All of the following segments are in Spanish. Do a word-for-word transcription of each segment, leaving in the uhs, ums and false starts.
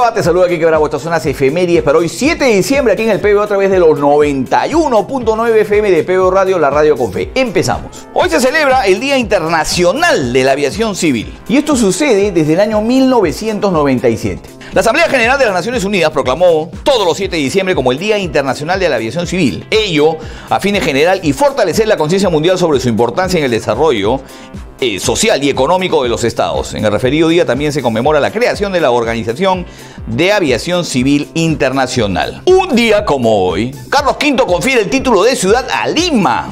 Hola, te saluda Kike Bravo. Estas son las efemérides para hoy siete de diciembre aquí en el P B O a través de los noventa y uno punto nueve F M de P B O Radio, la radio con fe. Empezamos. Hoy se celebra el Día Internacional de la Aviación Civil y esto sucede desde el año mil novecientos noventa y siete. La Asamblea General de las Naciones Unidas proclamó todos los siete de diciembre como el Día Internacional de la Aviación Civil. Ello a fin de generar y fortalecer la conciencia mundial sobre su importancia en el desarrollo eh, social y económico de los estados. En el referido día también se conmemora la creación de la Organización de Aviación Civil Internacional. Un día como hoy, Carlos quinto confiere el título de ciudad a Lima.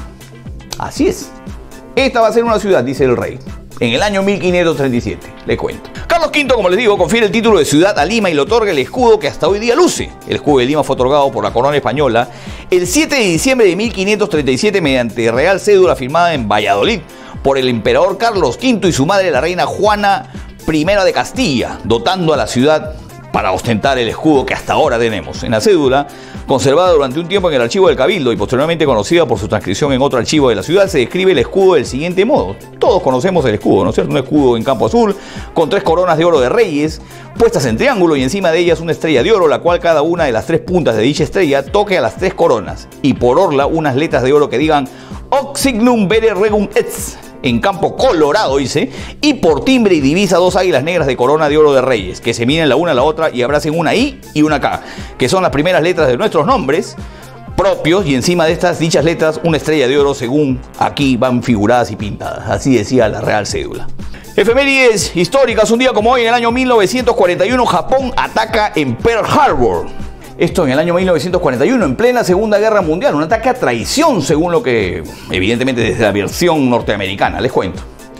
Así es. Esta va a ser una ciudad, dice el rey, en el año mil quinientos treinta y siete. Le cuento. Carlos quinto, como les digo, confiere el título de ciudad a Lima y le otorga el escudo que hasta hoy día luce. El escudo de Lima fue otorgado por la corona española el siete de diciembre de mil quinientos treinta y siete mediante real cédula firmada en Valladolid por el emperador Carlos quinto y su madre, la reina Juana primera de Castilla, dotando a la ciudad para ostentar el escudo que hasta ahora tenemos. En la cédula, conservada durante un tiempo en el archivo del Cabildo y posteriormente conocida por su transcripción en otro archivo de la ciudad, se describe el escudo del siguiente modo. Todos conocemos el escudo, ¿no es cierto? Un escudo en campo azul, con tres coronas de oro de reyes, puestas en triángulo y encima de ellas una estrella de oro, la cual cada una de las tres puntas de dicha estrella toque a las tres coronas. Y por orla, unas letras de oro que digan Hoc Signum Vere Regum Est, en campo colorado, dice, y por timbre y divisa dos águilas negras de corona de oro de reyes, que se miren la una a la otra y abracen una I y una K, que son las primeras letras de nuestros nombres propios, y encima de estas dichas letras una estrella de oro según aquí van figuradas y pintadas. Así decía la real cédula. Efemérides históricas. Un día como hoy, en el año mil novecientos cuarenta y uno, Japón ataca en Pearl Harbor. Esto en el año mil novecientos cuarenta y uno, en plena Segunda Guerra Mundial. Un ataque a traición, según lo que, evidentemente, desde la versión norteamericana. Les cuento.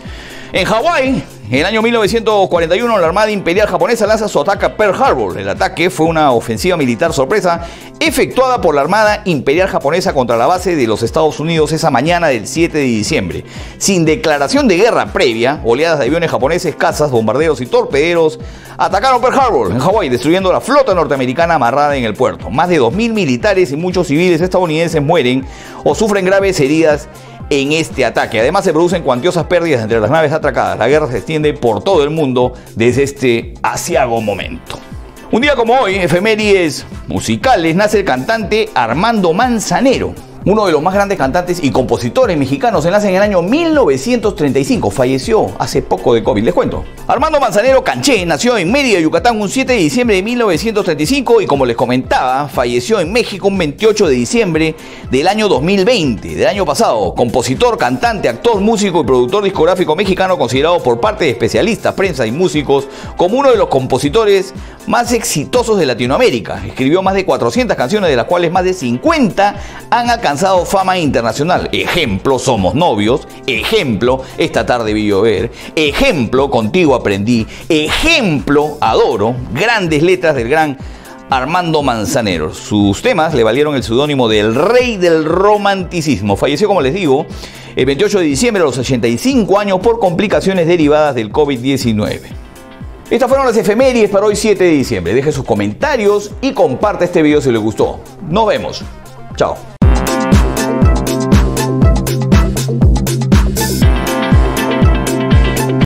En Hawái, en el año mil novecientos cuarenta y uno, la Armada Imperial Japonesa lanza su ataque a Pearl Harbor. El ataque fue una ofensiva militar sorpresa efectuada por la Armada Imperial Japonesa contra la base de los Estados Unidos esa mañana del siete de diciembre. Sin declaración de guerra previa, oleadas de aviones japoneses, cazas, bombarderos y torpederos atacaron Pearl Harbor en Hawái, destruyendo la flota norteamericana amarrada en el puerto. Más de dos mil militares y muchos civiles estadounidenses mueren o sufren graves heridas en este ataque. Además, se producen cuantiosas pérdidas entre las naves atracadas. La guerra se extiende por todo el mundo desde este aciago momento. Un día como hoy, efemérides musicales, nace el cantante Armando Manzanero, uno de los más grandes cantantes y compositores mexicanos. Nace en el año mil novecientos treinta y cinco, falleció hace poco de COVID, les cuento. Armando Manzanero Canché nació en Mérida, Yucatán, un siete de diciembre de mil novecientos treinta y cinco y, como les comentaba, falleció en México un veintiocho de diciembre del año dos mil veinte, del año pasado. Compositor, cantante, actor, músico y productor discográfico mexicano, considerado por parte de especialistas, prensa y músicos como uno de los compositores más exitosos de Latinoamérica. Escribió más de cuatrocientas canciones, de las cuales más de cincuenta han alcanzado fama internacional. Ejemplo, Somos Novios. Ejemplo, Esta Tarde Vi Llover. Ejemplo, Contigo Aprendí. Ejemplo, Adoro. Grandes letras del gran Armando Manzanero. Sus temas le valieron el seudónimo del Rey del Romanticismo. Falleció, como les digo, el veintiocho de diciembre a los ochenta y cinco años por complicaciones derivadas del COVID diecinueve. Estas fueron las efemérides para hoy siete de diciembre. Deje sus comentarios y comparte este video si les gustó. Nos vemos. Chao.